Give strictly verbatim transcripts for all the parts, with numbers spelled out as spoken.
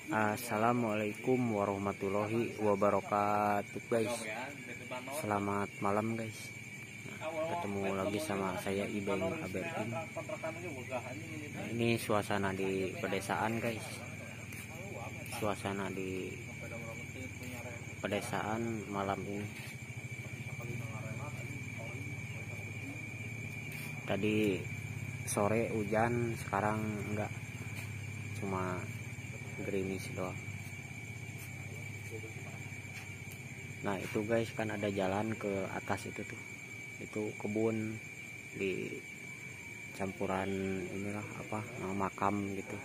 Assalamualaikum warahmatullahi wabarakatuh guys. Selamat malam guys. Nah, ketemu lagi sama saya Ibeng Aberkin. Nah, ini suasana di pedesaan guys. Suasana di pedesaan malam ini. Tadi sore hujan, sekarang enggak, cuma gerimis doang. Nah itu guys, kan ada jalan ke atas itu tuh, itu kebun di campuran inilah apa makam gitu.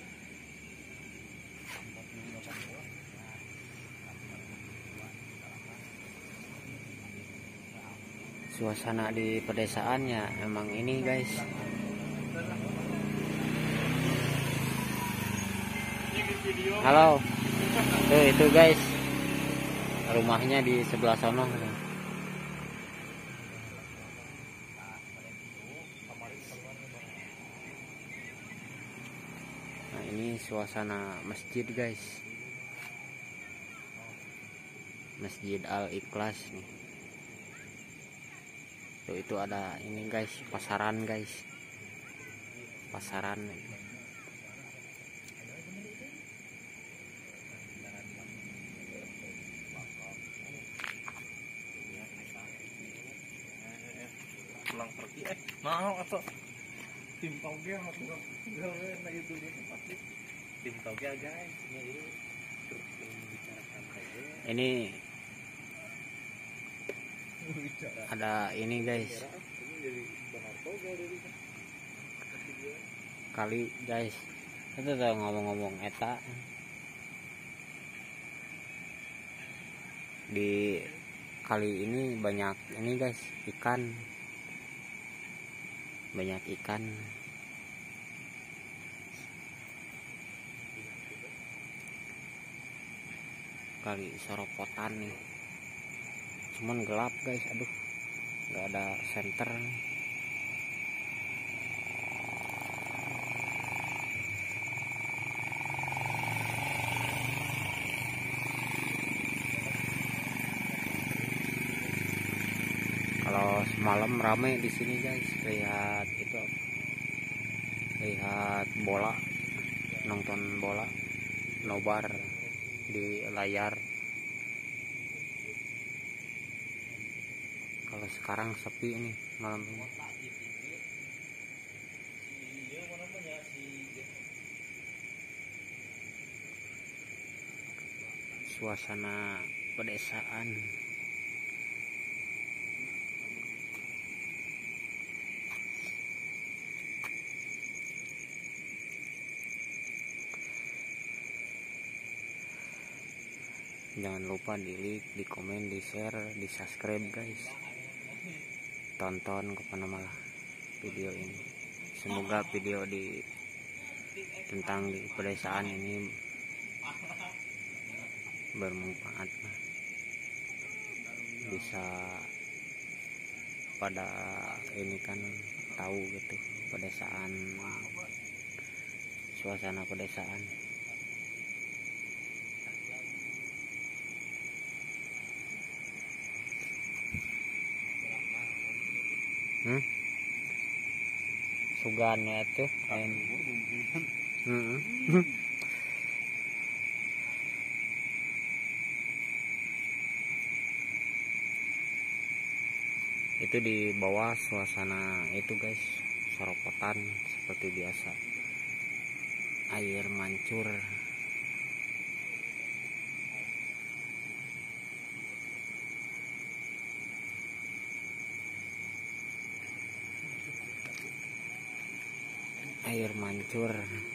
Suasana di pedesaannya emang ini guys. Halo, tuh itu guys, rumahnya di sebelah sana. Nah ini suasana masjid guys, Masjid Al Ikhlas nih. Tuh itu ada ini guys, pasaran guys, pasaran. Pulang pergi eh mau atau tim toge atau gawe na itu di tempat tim toge guys ini ini ada ini guys, kali guys, itu tuh ngomong-ngomong eta di kali ini banyak ini guys, ikan, banyak ikan. Kali Soropotan nih, cuman gelap guys, aduh nggak ada senter. Kalau semalam rame di sini guys, lihat itu, lihat bola, nonton bola nobar di layar. Kalau sekarang sepi nih malam ini. Suasana pedesaan. Jangan lupa di like, di komen, di share, di subscribe guys. Tonton kemana-mana video ini. Semoga video di tentang di pedesaan ini bermanfaat, bisa pada ini kan tahu gitu pedesaan, suasana pedesaan. Hmm? Sugannya itu kain. Hmm. Itu di bawah suasana itu guys, Soropotan seperti biasa. Air mancur. Air mancur.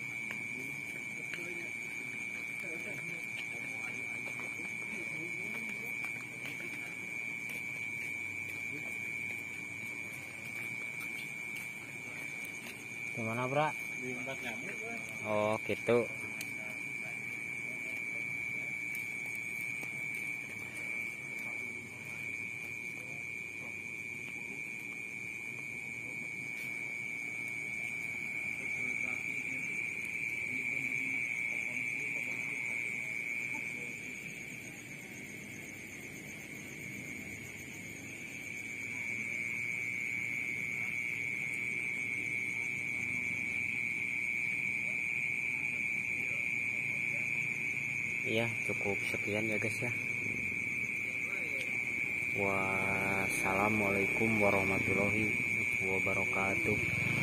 Gimana bro? Oh gitu. Iya, cukup sekian ya guys ya. Wassalamualaikum warahmatullahi wabarakatuh.